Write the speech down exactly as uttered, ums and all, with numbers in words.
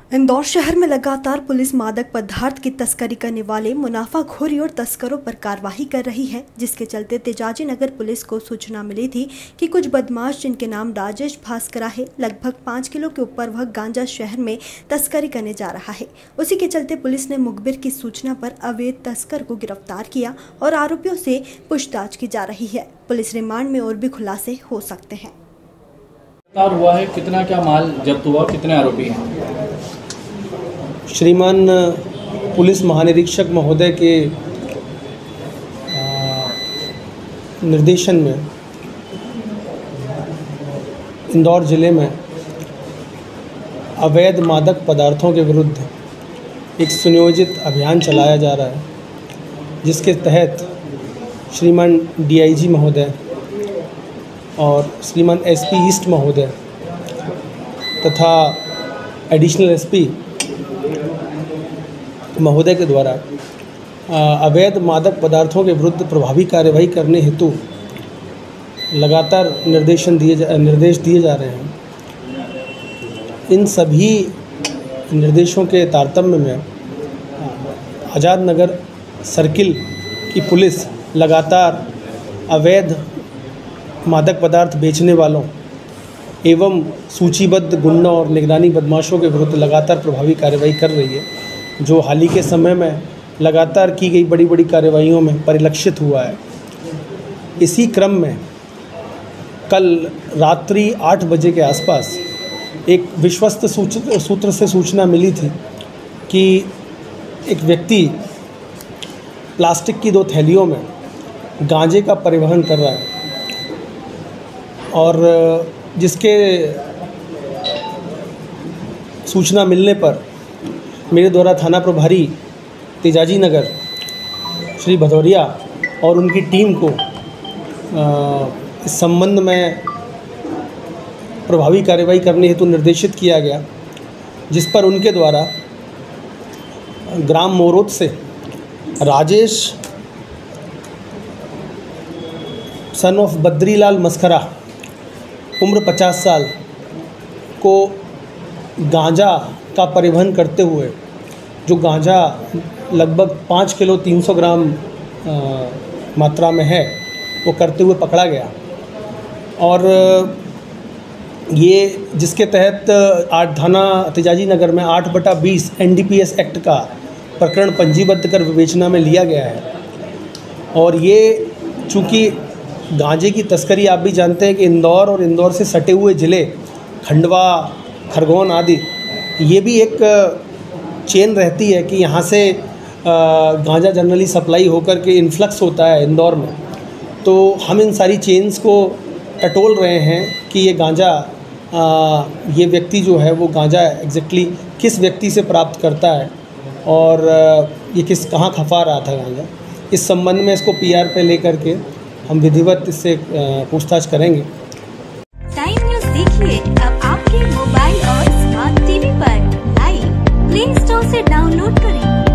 इंदौर शहर में लगातार पुलिस मादक पदार्थ की तस्करी करने वाले मुनाफाखोरी और तस्करों पर कार्रवाई कर रही है, जिसके चलते तेजाजी नगर पुलिस को सूचना मिली थी कि कुछ बदमाश जिनके नाम राजेश भास्करा है, लगभग पाँच किलो के ऊपर वह गांजा शहर में तस्करी करने जा रहा है। उसी के चलते पुलिस ने मुखबिर की सूचना पर अवैध तस्कर को गिरफ्तार किया और आरोपियों से पूछताछ की जा रही है। पुलिस रिमांड में और भी खुलासे हो सकते हैं। हुआ है कितना क्या माल जब्त हुआ, कितने आरोपी हैं? श्रीमान पुलिस महानिरीक्षक महोदय के निर्देशन में इंदौर ज़िले में अवैध मादक पदार्थों के विरुद्ध एक सुनियोजित अभियान चलाया जा रहा है, जिसके तहत श्रीमान डीआईजी महोदय और श्रीमान एसपी ईस्ट महोदय तथा एडिशनल एसपी महोदय के द्वारा अवैध मादक पदार्थों के विरुद्ध प्रभावी कार्यवाही करने हेतु लगातार निर्देशन दिए निर्देश दिए जा रहे हैं। इन सभी निर्देशों के तारतम्य में आज़ाद नगर सर्किल की पुलिस लगातार अवैध मादक पदार्थ बेचने वालों एवं सूचीबद्ध गुंडों और निगरानी बदमाशों के विरुद्ध लगातार प्रभावी कार्रवाई कर रही है, जो हाल ही के समय में लगातार की गई बड़ी बड़ी कार्रवाइयों में परिलक्षित हुआ है। इसी क्रम में कल रात्रि आठ बजे के आसपास एक विश्वस्त सूत्र से सूचना मिली थी कि एक व्यक्ति प्लास्टिक की दो थैलियों में गांजे का परिवहन कर रहा है, और जिसके सूचना मिलने पर मेरे द्वारा थाना प्रभारी तेजाजी नगर श्री भदौरिया और उनकी टीम को इस संबंध में प्रभावी कार्रवाई करने हेतु निर्देशित किया गया, जिस पर उनके द्वारा ग्राम मोरोद से राजेश सन ऑफ बद्रीलाल मस्करा उम्र पचास साल को गांजा का परिवहन करते हुए, जो गांजा लगभग पाँच किलो तीन सौ ग्राम आ, मात्रा में है, वो करते हुए पकड़ा गया। और ये जिसके तहत आठ थाना तेजाजी नगर में आठ बटा बीस N D P S act का प्रकरण पंजीबद्ध कर विवेचना में लिया गया है। और ये चूँकि गांजे की तस्करी आप भी जानते हैं कि इंदौर और इंदौर से सटे हुए ज़िले खंडवा, खरगोन आदि, ये भी एक चेन रहती है कि यहाँ से गांजा जनरली सप्लाई होकर के इन्फ्लक्स होता है इंदौर में। तो हम इन सारी चेन्स को टटोल रहे हैं कि ये गांजा ये व्यक्ति जो है वो गांजा एग्जैक्टली किस व्यक्ति से प्राप्त करता है और ये किस कहाँ खफा रहा था गांजा। इस संबंध में इसको पी आर पे लेकर के हम विधिवत इससे पूछताछ करेंगे। टाइम न्यूज़ देखिए अब आपके मोबाइल और स्मार्ट टीवी पर। लाइव प्ले स्टोर से डाउनलोड करें।